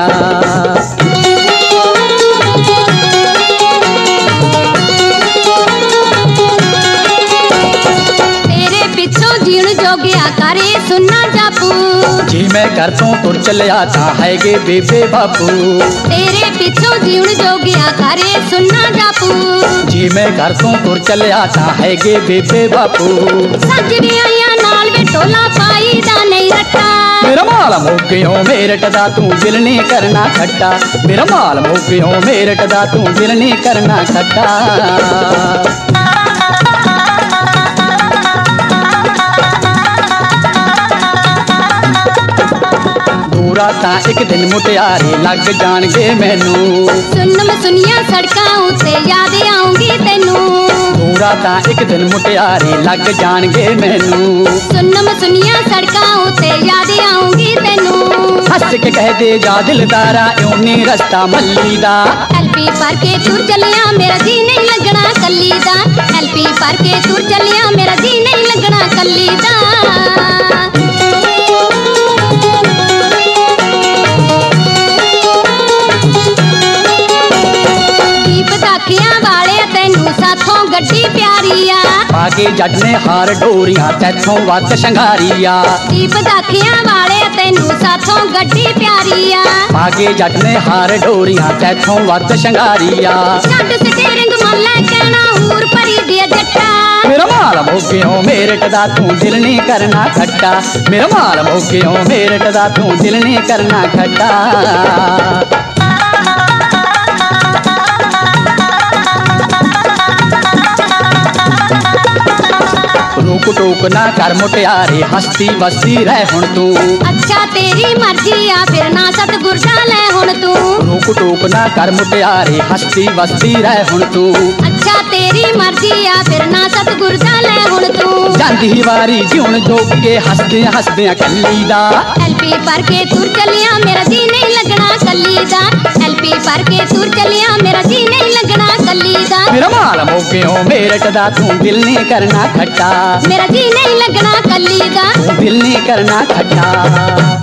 तेरे पिछों जीण जोगिया करे सुनना जापू जी मैं घर तो तुर चलिया था है गे बेबे बापू तेरे पिछों जीण जोगिया करे सुनना जापू जी मैं घर तो तुर चलिया था है गे बेबे बापू सज विआइया नाल वे टोला पाई दा नहीं रट्टा मेरा माल मोगियो मेरठ दा तू दिल नहीं करना खट्टा मेरा माल मोगियो मेरठ दा तू दिल नहीं करना खट्टा ਤਾਂ ਇੱਕ ਦਿਨ ਮੁਟਿਆਰੇ ਲੱਗ ਜਾਣਗੇ ਮੈਨੂੰ ਸੁਣ ਮੈਂ ਸੁਨੀਆਂ ਸੜਕਾਂ ਉੱਤੇ ਯਾਦ ਆਉਂਗੀ ਤੈਨੂੰ ਦੂਰਾ ਤਾਂ ਇੱਕ ਦਿਨ ਮੁਟਿਆਰੇ ਲੱਗ ਜਾਣਗੇ ਮੈਨੂੰ ਸੁਣ ਮੈਂ ਸੁਨੀਆਂ ਸੜਕਾਂ ਉੱਤੇ ਯਾਦ ਆਉਂਗੀ ਤੈਨੂੰ ਹੱਸ ਕੇ ਕਹਿ ਦੇ ਜਾ ਦਿਲਦਾਰਾ ਇਉਂ ਨੀ ਰਸਤਾ ਮੱਲੀ ਦਾ ਐਲਪੀ ਭਰ ਕੇ ਤੁਰ ਚਲੀਆਂ ਮੇਰਾ ਜੀ ਨਹੀਂ ਲੱਗਣਾ ਕੱਲੀ ਦਾ ਐਲਪੀ ਭਰ ਕੇ ਤੁਰ ਚਲੀਆਂ ਮੇਰਾ ਜੀ ਨਹੀਂ ਲੱਗਣਾ ਕੱਲੀ ਦਾ ਪਤਾਕਿਆਂ ਵਾਲੇ ਤੈਨੂੰ ਸਾਥੋਂ ਗੱਡੀ ਪਿਆਰੀ ਆ ਪਾ ਕੇ ਜੱਟ ਨੇ ਹਾਰ ਡੋਰੀਆਂ ਤੈਥੋਂ ਵੱਧ ਸ਼ਿੰਗਾਰੀ ਆ ਦੀਪ ਦਾਖੀਆਂ ਵਾਲੇ ਤੈਨੂੰ ਸਾਥੋਂ ਗੱਡੀ ਪਿਆਰੀ ਆ ਪਾ ਕੇ ਜੱਟ ਨੇ ਹਾਰ ਡੋਰੀਆਂ ਤੈਥੋਂ ਵੱਧ ਸ਼ਿੰਗਾਰੀ ਆ ਛੱਡ ਸਟੀਰਿੰਗ ਮੰਨ ਲੈ ਕਹਿਣਾ ਹੂਰ ਭਰੀ ਦੀ ਜੱਟਾ ਮੇਰਾ ਮਾਲ ਮੋਗਿਓ ਮੇਰਠ ਦਾ ਤੂੰ ਦਿਲ ਨਹੀਂ ਕਰਨਾ ਖੱਟਾ ਮੇਰਾ ਮਾਲ ਮੋਗਿਓ ਮੇਰਠ ਦਾ ਤੂੰ ਦਿਲ ਨਹੀਂ ਕਰਨਾ ਖੱਟਾ रोक टोक ना कर मुटियारे हस्ती बस्ती रह हुण तू अच्छा तेरी मर्जी आ फिर ना सतगुर दा ले हुण तू रोक टोक ना कर मुटियारे हस्ती बस्ती रह हुण तू अच्छा तेरी मर्जी आ फिर ना सतगुर दा ले हुण तू ਜਾਂਦੀ ਵਾਰੀ ਜਿਉਣ ਜੋਗ ਕੇ ਹੱਸਦੇ ਹੱਸਦੇ ਕੱਲੀ ਦਾ ਐਲਪੀ ਭਰ ਕੇ ਤੁਰ ਚਲੀਆਂ ਮੇਰਾ ਜੀ ਨਹੀਂ ਲੱਗਣਾ ਕੱਲੀ ਦਾ ਐਲਪੀ ਭਰ ਕੇ ਤੁਰ ਚਲੀਆਂ ਮੇਰਾ ਜੀ ਨਹੀਂ ਲੱਗਣਾ ਕੱਲੀ ਦਾ ਮੇਰਾ ਮਾਲ ਮੋਗਿਓ ਮੇਰਠ ਦਾ ਤੂੰ ਦਿਲ ਨਹੀਂ ਕਰਨਾ ਖੱਟਾ ਮੇਰਾ ਜੀ ਨਹੀਂ ਲੱਗਣਾ ਕੱਲੀ ਦਾ ਤੂੰ ਦਿਲ ਨਹੀਂ ਕਰਨਾ ਖੱਟਾ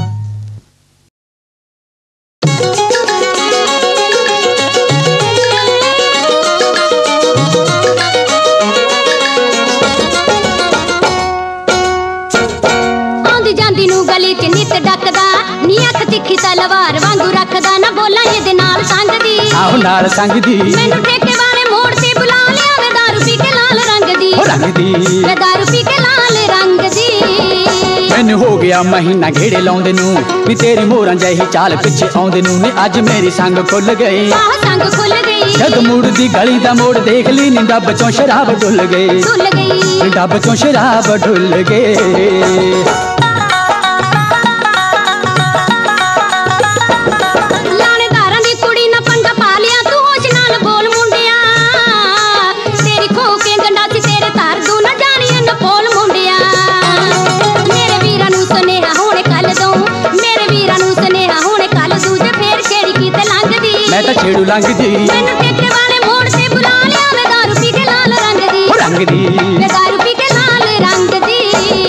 ਗਲੀ ਚ ਨਿੱਤ ਡੱਕਦਾ ਨੀ ਅੱਖ ਤਿੱਖੀ ਤਲਵਾਰ ਵਾਂਗੂ ਰੱਖਦਾ ਨਾ ਬੋਲਾਂ ਇਹਦੇ ਨਾਲ ਸੰਗਦੀ ਆਹੋ ਨਾਲ ਸੰਗਦੀ ਮੈਨੂੰ ਠੇਕੇ ਵਾਲੇ ਮੋੜ ਤੇ ਬੁਲਾ ਲਿਆ ਵੇ ਦਾਰੂ ਪੀ ਕੇ ਲਾਲ ਰੰਗ ਦੀ ਹੋ ਰੰਗ ਦੀ ਵੇ ਦਾਰੂ ਪੀ ਕੇ ਲਾਲ ਰੰਗ ਦੀ ਮੈਨੂੰ ਹੋ ਗਿਆ ਮਹੀਨਾ ਘੇੜੇ ਲਾਉਂਦੇ ਨੂੰ ਨੀ ਤੇਰੀ ਮੋਰਾਂ ਜਿਹੀ ਚਾਲ ਪਿੱਛੇ ਆਉਂਦੇ ਨੂੰ ਨੀ ਅੱਜ ਮੇਰੀ ਸੰਗ ਖੁੱਲ ਗਈ ਆਹ ਸੰਗ ਖੁੱਲ ਗਈ ਜਦ ਮੁੜਦੀ ਗਲੀ ਦਾ ਮੋੜ ਦੇਖ ਲਈ ਨੀ ਡੱਬ ਚੋਂ ਸ਼ਰਾਬ ਡੁੱਲ ਗਈ ਡੁੱਲ ਗਈ ਡੱਬ ਚੋਂ ਸ਼ਰਾਬ ਡੁੱਲ ਗਈ मैं तो छेड़ू लंघदी मैनू ठेके वाले मोड़ से बुला लिया वे दारू पी के लाल रंग दी रंग दी वे दारू पी के लाल रंग दी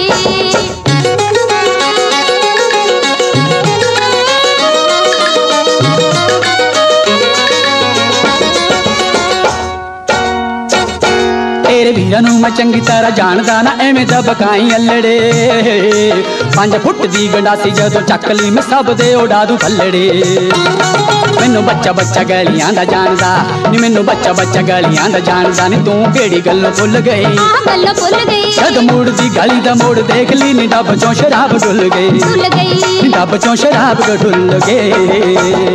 तेरे वीरा नू मैं चंगी तरह जानदा ना एवें दबकाई अल्लड़े पंज फुट दी गंडासी जदों चक ली मैं सब दे उड़ा दूं थल्लड़े मैनू बच्चा बच्चा गलियां दा जानदा नी मैनू बच्चा बच्चा गलियां दा जानदा नी तू केड़ी गल्लों भुल गई आह गल्लों भुल गई जद मुड़ दी गली दा मोड़ देख ली नी डब चों शराब डुल गई डुल गई डब चों शराब डुल गई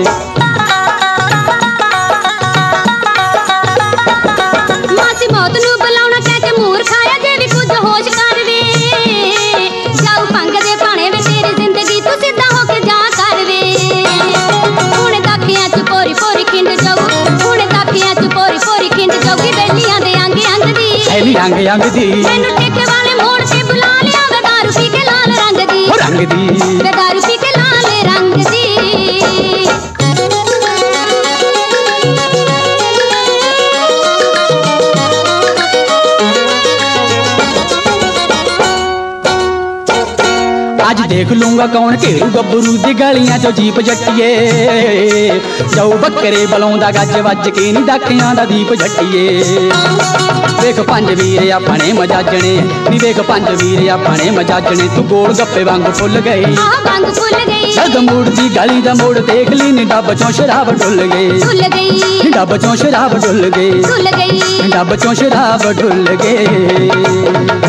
मासी मौत नू बुलाउणा कह के मूर खाया जे भी कुछ होश कर वे जाऊ पंग दे पाणे वे तेरी जिंदगी तू सीधा होके जा कर वे हुण दाखियां च पोरी पोरी खिंड जाऊ हुण दाखियां च पोरी पोरी खिंड जाऊगी बेलियां दे अंग अंग दी ऐली अंग अंग दी मैनू ठेके वाले मोड़ ते आज देख लूंगा कौन घेरू गब्बरू दी गलियां चो जीप जट्टिए जाऊ बकरे बलाउंदा गज वज के नी दाखियां दा दीप जट्टिए वेख पंज वीर अपने मजाजने नी वेख पंज वीर अपने मजाजने तू गोल गप्पे वांग फुल गई वांग फुल गई जद मूड़ दी गली दा मोड़ देख ली नी डब चों शराब डुल गई डुल गई डब चों शराब डुल गई डुल गई डब चों शराब डुल गई।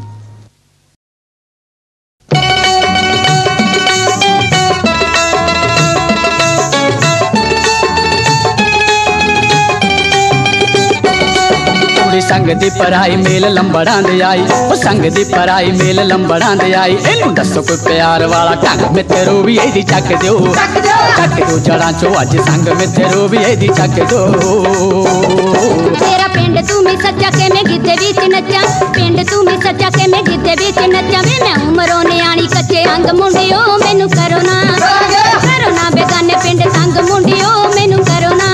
संग दी पराई मेल लंबड़ां दे आई ओ संग दी पराई मेल लंबड़ां दे आई इनू दसो कोई प्यार वाला ढंग में तेरो भी एदी चक दियो चक दो जड़ां चो अज संग में तेरो भी एदी चक दो। तेरा पिंड तू मैं सच्चा के मैं गिद्धे विच नच्चा पिंड तू मैं सच्चा के मैं गिद्धे विच नच्चा वे मैं उमरों न्याणी कच्चे अंग मुंडियो मैनू करो ना करो ना बेगाने पिंड संग मुंडियो मैनू करो ना।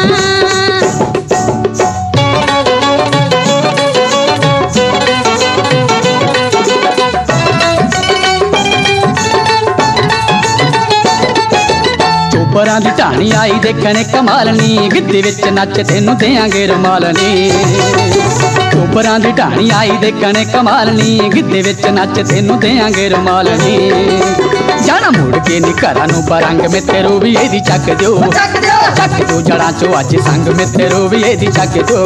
चोपरां दी ढाणी आई देखने कमालनी गिद्दे विच नच तेनू देंगे रुमालनी चोपरां दी ढाणी आई देखने कमालनी गिद्दे विच नच तेनू देंगे रुमालनी जाना मुड़ के नी घरां नूं बरंग में तेरो भी एदी चक दियो चक दो जड़ां चो अज संग में तेरो भी एदी चक दो।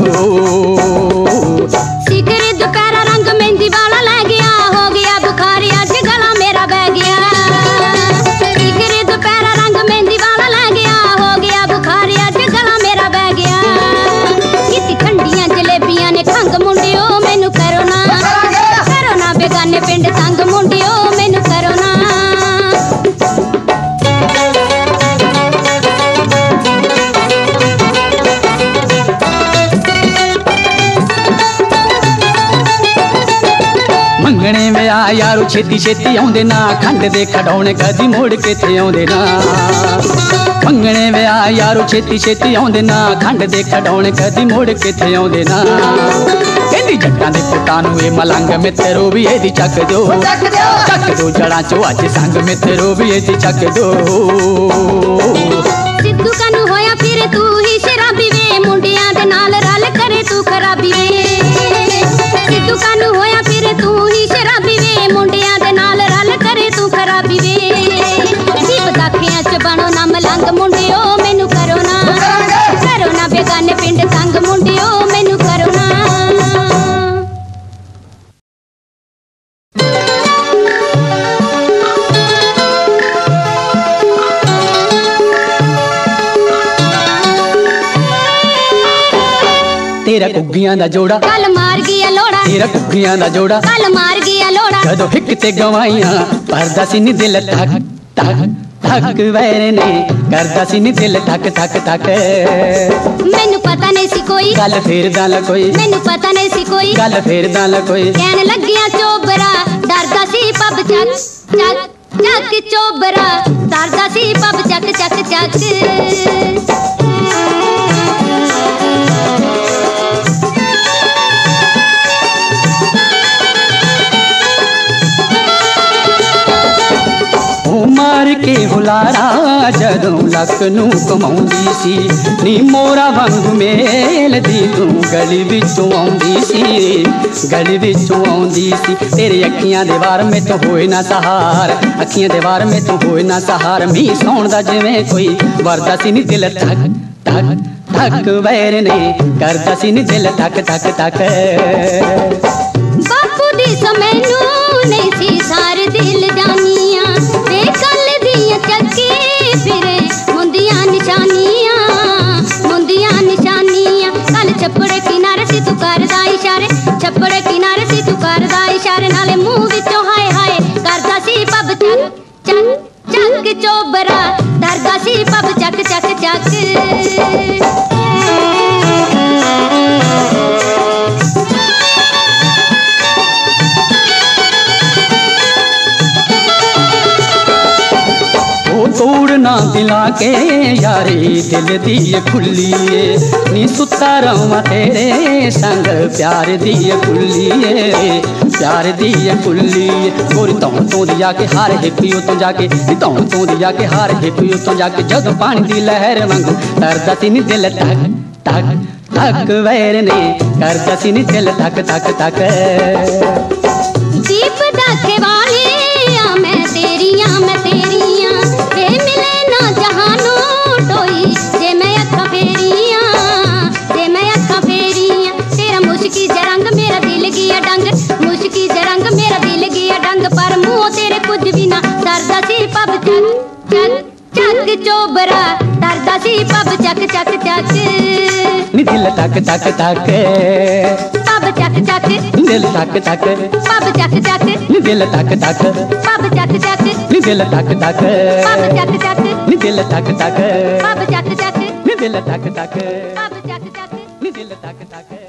सिकरे दुपहरा रंग मेहंदी वाला ले गया हो गया बुखार अज गला मेरा बह गया सिकरे दुपहरा रंग मेहंदी वाला ले गया हो गया बुखार अज गला मेरा बह गया कितनी ठंडियां जलेबियां ने खंग मुंडियो मैनू करो ना करो ना बेगाने पिंड संग मुंडियो मैनू करो ना। मंगने वे आ यारो छेती छेती आउंदे ना खंड दे खडौने कदी मुड़ के थे आउंदे ना मंगने वे आ यारो छेती छेती आउंदे ना खंड दे खडौने कदी मुड़ के थे आउंदे ना कहंदी जट्टां दे पुत्तां नूं ए मलंग में तेरो भी एदी चक दो चक दो जड़ां चो अज संग में तेरो भी एदी चक दो। सिद्धू कानू होया फिर तू ही शराबी वे मुंडियां दे नाल रल करे तू खराबी वे सिद्धू कानू होया फिर तू ही शराबी वे मुंडियां दे नाल रल करे तू खराबी वे जीप दाखियां च बनो ना मलंग मुंडियो मैनू करो ना करो ना बेगाने पिंड संग मुंडियो मैनू करो ना। तेरा कुग्गियां दा जोड़ा कल मार गया लोड़ा तेरा कुग्गियां दा जोड़ा कल मार गया लोड़ा कदों हिक ते गवाइयां परदा सी नी दिल धक धक धक वैर ने करदा सी नी दिल धक धक धक मैनू पता नहीं सी कोई गल फेर दाल कोई मैनू पता नहीं सी कोई गल फेर दाल कोई कहन लगिया चोबरा डरदा सी पब चक चक चक चोबरा डरदा सी पब चक चक चक। मार के हुलारा जदों लक नूं कमाउंदी सी नी मोरा वांग मेल दी तू गली विचों आउंदी सी गली विचों आउंदी सी तेरे अखियां दे वार में तो होए ना सहार अखियां दे वार में तो होए ना सहार मी सौण दा जिवें कोई वरदा सी नी दिल धक धक धक वैर ने करदा सी नी दिल धक धक धक। बापू दी समैनू नहीं सी सार दिल जानियां ते कल दियां चक्की फिरे मुंदियां निशानियां मुंदियां निशानियां कल छप्पड़े किनारे सी तू करदा इशारे छप्पड़े किनारे सी तू करदा इशारे नाले मुंह विचों हाय हाय करदा सी पब चक चक चक चोबरा डरदा सी पब चक चक चक। उड़ना दिला के यारे दिल दी खुलिए नी सुता रवा तेरे संग प्यार दी खुलिए प्यार दी खुलिए गोरी तौं तों दी जाके हार है पियो तो जाके तौं तों दी जाके हार है पियो तो जाके जग पानी दी लहर वांगू तरदा सी नी दिल तक तक तक वैर ने करदा सी नी दिल तक तक तक दीप दाखे वाली आ मैं तेरिया मैं तेरिया वे मिले ना जहानू टोई जे मैं अखा फेरिया जे मैं अखा फेरिया तेरा मुश्की जरंग मेरा दिल गया डंग मुश्की जरंग मेरा दिल गया डंग पर मुंह तेरे कुछ भी ना सरदा सी पब चक चक चक चोबरा तरदा सी पब चक चक चक नी दिल तक तक तक पब चक चक दिल तक तक पब चक चक नी दिल तक तक पब चक चक नी दिल तक तक पब चक चक नी दिल तक तक पब चक चक नी दिल तक तक पब चक चक नी दिल तक तक